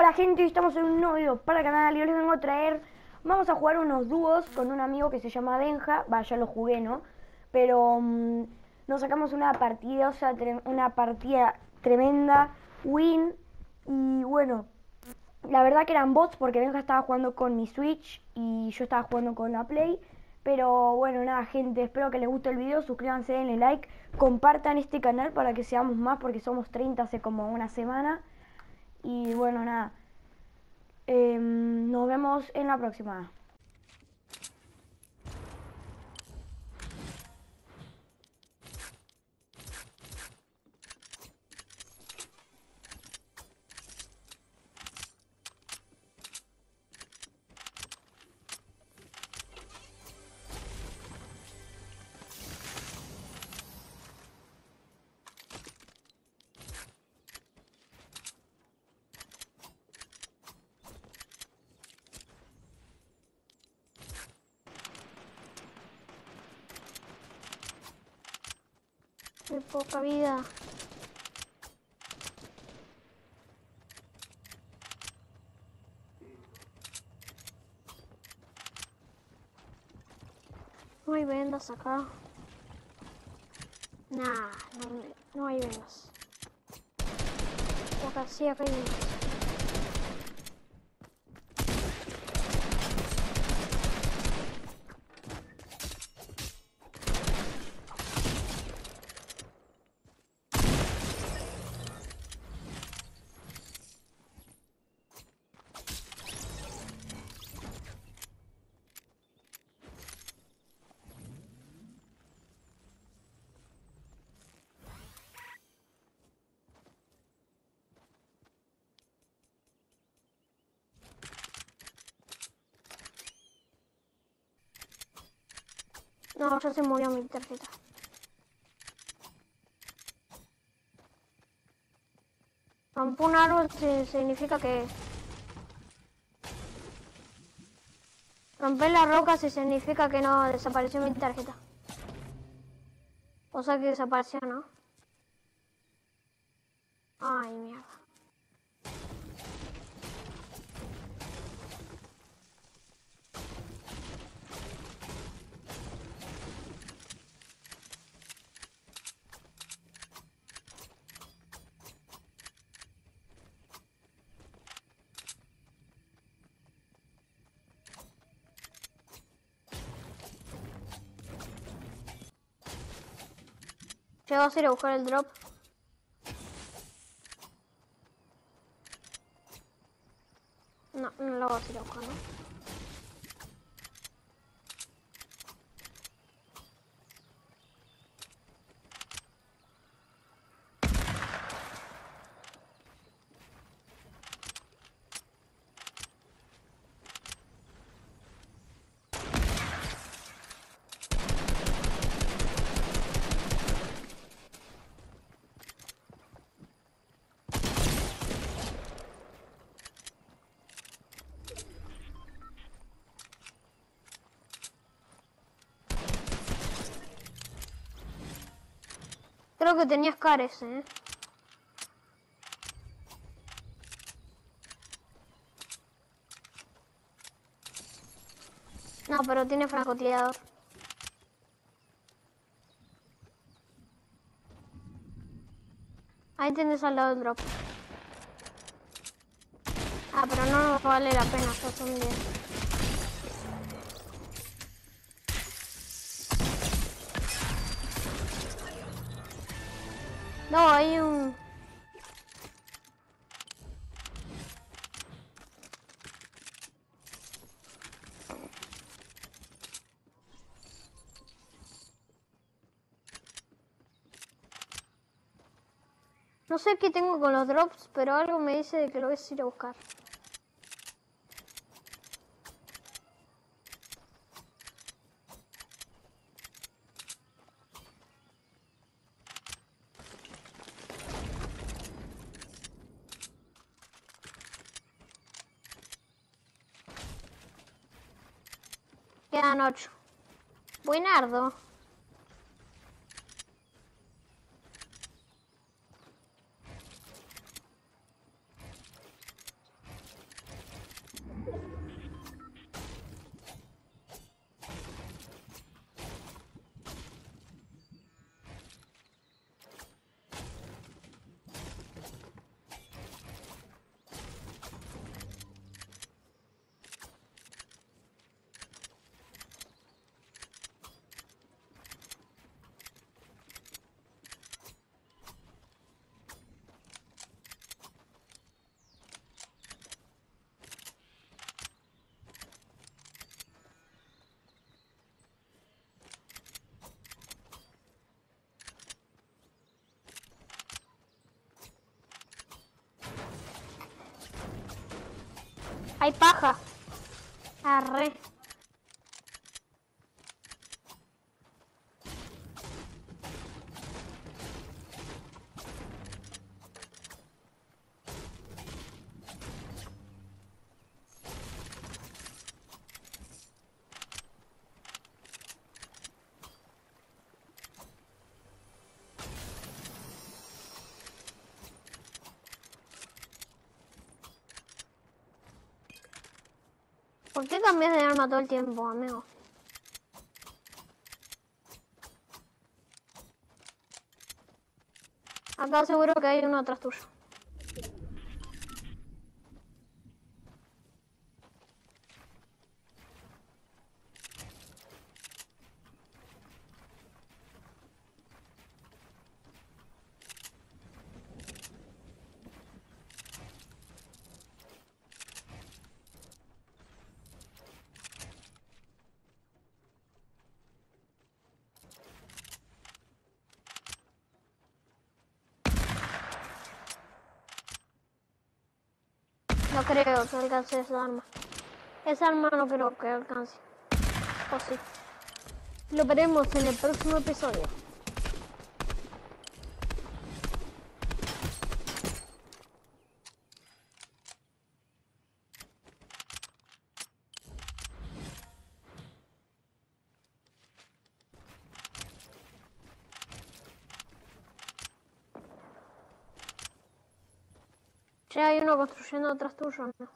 Hola gente, hoy estamos en un nuevo video para el canal y hoy les vengo a traer... Vamos a jugar unos dúos con un amigo que se llama Benja. Va, ya lo jugué, ¿no? Pero nos sacamos una partida, o sea, una partida tremenda, win. Y bueno, la verdad que eran bots porque Benja estaba jugando con mi Switch y yo estaba jugando con la Play. Pero bueno, nada gente, espero que les guste el video, suscríbanse, denle like, compartan este canal para que seamos más porque somos 30 hace como una semana. Y bueno, nada. Nos vemos en la próxima. Qué poca vida. No hay vendas acá. Nah, no hay vendas. Acá sí, acá hay vendas. No, ya se murió mi tarjeta. Rompo un árbol significa que... Romper la roca significa que no desapareció mi tarjeta. O sea que desapareció, ¿no? Ay, mierda. ¿Llegas a ir a buscar el drop? No, no lo vas a ir a buscar, ¿no? Creo que tenías cares, ¿eh? No, pero tiene francotirador. Ahí tienes al lado del drop. Ah, pero no nos vale la pena, ya son 10. No, hay un... No sé qué tengo con los drops, pero algo me dice de que lo voy a ir a buscar. Quedan 8. Buenardo. Hay paja. Arre. ¿Por qué cambias de arma todo el tiempo, amigo? Acá seguro que hay uno atrás tuyo. No creo que alcance esa arma. Esa arma no creo que alcance. O sí. Lo veremos en el próximo episodio. Ya hay uno construyendo atrás tuyo, ¿no?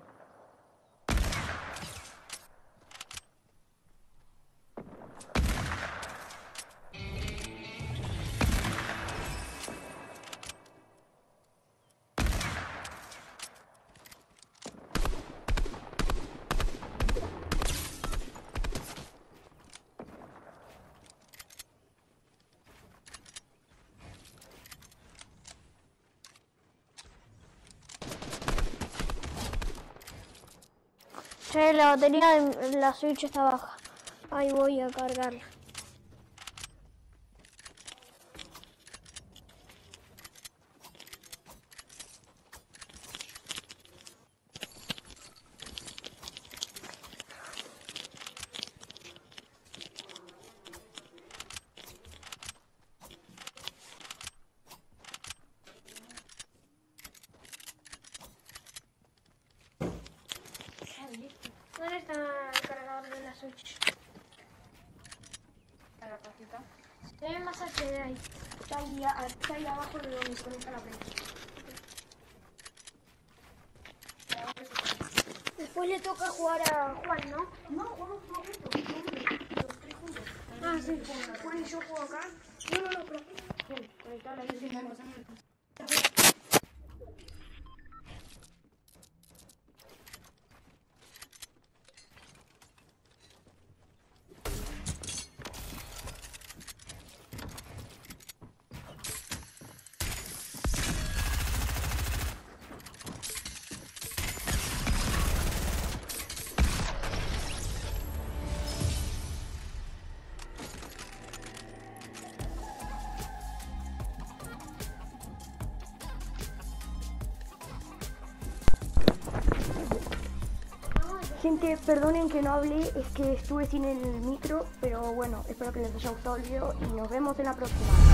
Che, la batería de la Switch está baja. Ahí voy a cargarla. ¿Dónde está el cargador de la Switch? ¿A la cajita? Se ve más HD ahí. Está ahí abajo de donde se conecta la prensa. Después le toca jugar a Juan, ¿no? No, jugamos todos juntos. Los tres juntos. Ah, sí. Juan y yo juego acá. No, pero... Bien, conectar la misma cosa. Gente, perdonen que no hablé, es que estuve sin el micro, pero bueno, espero que les haya gustado el video y nos vemos en la próxima.